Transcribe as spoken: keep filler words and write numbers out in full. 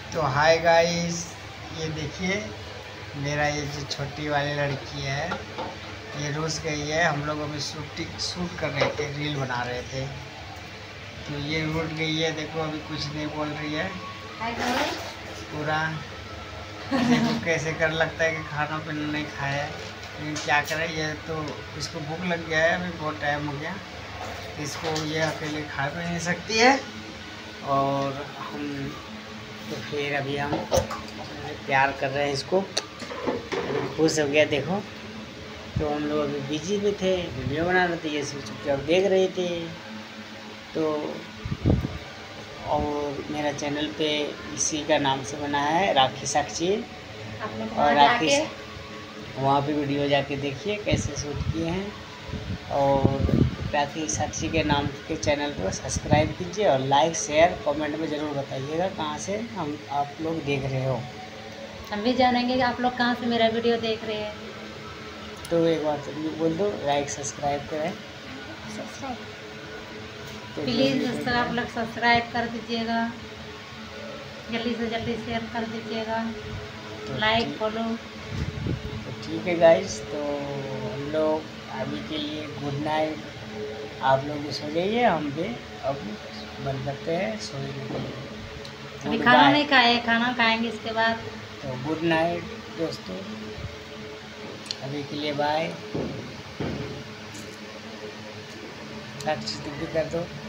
तो hi guys, ये देखिए मेरा ये जो छोटी वाली लड़की है ये रूस गई है। हम लोग अभी शूटिंग शूट कर रहे थे, रील बना रहे थे, तो ये रूठ गई है। देखो अभी कुछ नहीं बोल रही है पूरा। देखो कैसे कर लगता है कि खाना पीना नहीं खाया है, लेकिन क्या करें, ये तो इसको भूख लग गया है। अभी बहुत टाइम हो गया, इसको ये अकेले खा भी नहीं सकती है। और हम तो फिर अभी हम प्यार कर रहे हैं इसको। अभी खुश हो गया देखो। तो हम लोग अभी बिजी भी थे, वीडियो बना रहे थे, ये चुपचाप देख रहे थे। तो और मेरा चैनल पे इसी का नाम से बना है राखी साक्षी, और राखी वहाँ पे वीडियो जाके देखिए कैसे शूट किए हैं। और राखी साक्षी के नाम के चैनल को सब्सक्राइब कीजिए और लाइक शेयर कमेंट में ज़रूर बताइएगा कहाँ से हम आप लोग देख रहे हो। हम भी जानेंगे कि आप लोग कहाँ से मेरा वीडियो देख रहे हैं। तो एक बार तो बोल दो, लाइक सब्सक्राइब करें तो प्लीज़ दोस्तों आप लोग सब्सक्राइब कर दीजिएगा, जल्दी से जल्दी शेयर कर दीजिएगा, तो लाइक फॉलो। तो ठीक है गाइस, तो हम लोग अभी के लिए गुड नाइट। आप लोग सो जाइए, हम भी अब बंद करते हैं सोने के लिए। अभी खाना नहीं खाए, खाना खाएंगे इसके बाद। तो गुड नाइट दोस्तों, अभी के लिए बाय। भी कर दो।